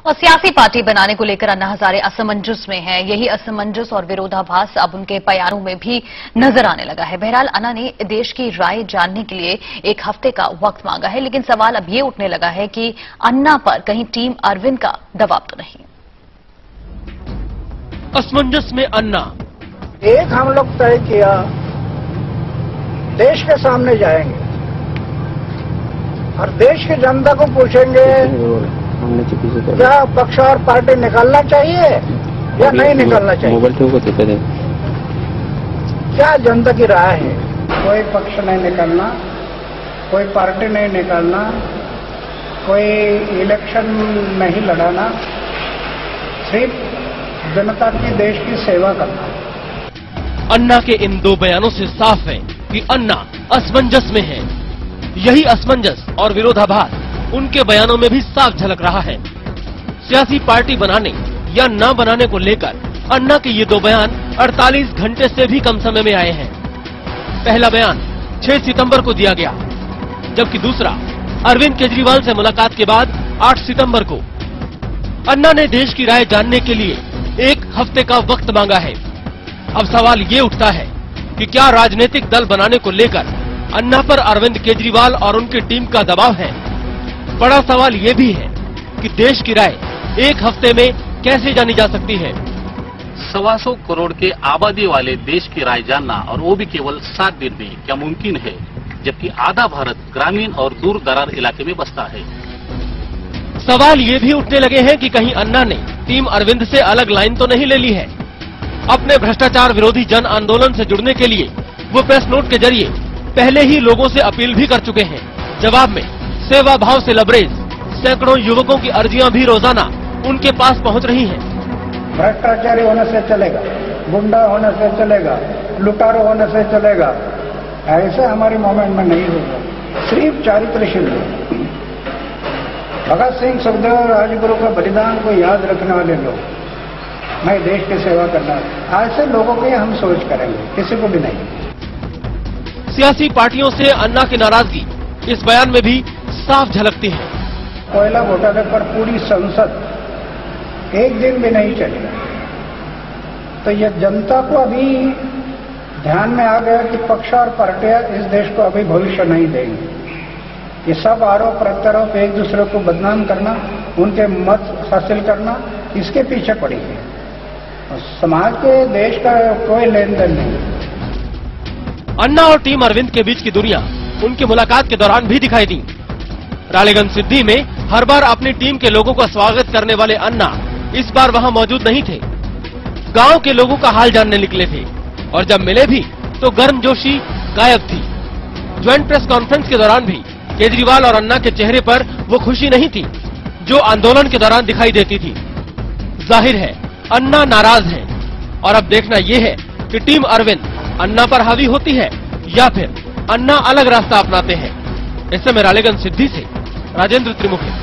और सियासी पार्टी बनाने को लेकर अन्ना हजारे असमंजस में है। यही असमंजस और विरोधाभास अब उनके बयानों में भी नजर आने लगा है। बहरहाल अन्ना ने देश की राय जानने के लिए 1 हफ्ते का वक्त मांगा है, लेकिन सवाल अब ये उठने लगा है कि अन्ना पर कहीं टीम अरविंद का दबाव तो नहीं। असमंजस में अन्ना। एक हम लोग तय किया, देश के सामने जाएंगे और देश की जनता को पूछेंगे क्या पक्ष और पार्टी निकालना चाहिए या नहीं निकालना चाहिए, क्या जनता की राय है। कोई पक्ष नहीं निकालना, कोई पार्टी नहीं निकालना, कोई इलेक्शन नहीं लड़ाना, सिर्फ जनता की देश की सेवा करना। अन्ना के इन 2 बयानों से साफ है कि अन्ना असमंजस में है। यही असमंजस और विरोधाभास उनके बयानों में भी साफ झलक रहा है। सियासी पार्टी बनाने या न बनाने को लेकर अन्ना के ये 2 बयान 48 घंटे से भी कम समय में आए हैं। पहला बयान 6 सितंबर को दिया गया, जबकि दूसरा अरविंद केजरीवाल से मुलाकात के बाद 8 सितंबर को। अन्ना ने देश की राय जानने के लिए 1 हफ्ते का वक्त मांगा है। अब सवाल ये उठता है कि क्या राजनीतिक दल बनाने को लेकर अन्ना पर अरविंद केजरीवाल और उनकी टीम का दबाव है। बड़ा सवाल ये भी है कि देश की राय 1 हफ्ते में कैसे जानी जा सकती है। 125 करोड़ के आबादी वाले देश की राय जानना, और वो भी केवल 7 दिन में, क्या मुमकिन है, जबकि आधा भारत ग्रामीण और दूर दरार इलाके में बसता है। सवाल ये भी उठने लगे हैं कि कहीं अन्ना ने टीम अरविंद से अलग लाइन तो नहीं ले ली है। अपने भ्रष्टाचार विरोधी जन आंदोलन से जुड़ने के लिए वो प्रेस नोट के जरिए पहले ही लोगों से अपील भी कर चुके हैं। जवाब में सेवा भाव से लबरेज सैकड़ों युवकों की अर्जियां भी रोजाना उनके पास पहुंच रही हैं। भ्रष्टाचारी होने से चलेगा, गुंडा होने से चलेगा, लुटारू होने से चलेगा, ऐसे हमारी मूवमेंट में नहीं होगा। सिर्फ चारित्रशील लोग, भगत सिंह, सुखदेव, राजगुरु का बलिदान को याद रखने वाले लोग, मैं देश की सेवा करना, ऐसे लोगों की हम सोच करेंगे, किसी को भी नहीं। सियासी पार्टियों से अन्ना की नाराजगी इस बयान में भी साफ झलकती है। कोयला घोटाले पर पूरी संसद 1 दिन भी नहीं चली, तो ये जनता को अभी ध्यान में आ गया कि पक्ष और पार्टियां इस देश को अभी भविष्य नहीं देंगी। ये सब आरोप प्रत्यारोप, एक दूसरे को बदनाम करना, उनके मत हासिल करना, इसके पीछे पड़ी है। समाज के देश का कोई लेन देन नहीं। अन्ना और टीम अरविंद के बीच की दूरियां उनकी मुलाकात के दौरान भी दिखाई दी। रालेगंज सिद्धि में हर बार अपनी टीम के लोगों का स्वागत करने वाले अन्ना इस बार वहां मौजूद नहीं थे। गांव के लोगों का हाल जानने निकले थे, और जब मिले भी तो गर्मजोशी गायब थी। ज्वाइंट प्रेस कॉन्फ्रेंस के दौरान भी केजरीवाल और अन्ना के चेहरे पर वो खुशी नहीं थी जो आंदोलन के दौरान दिखाई देती थी। जाहिर है अन्ना नाराज हैं, और अब देखना यह है कि टीम अरविंद अन्ना पर हावी होती है या फिर अन्ना अलग रास्ता अपनाते हैं। इससे में रालेगंज सिद्धि से राजेंद्र त्रिमुखी।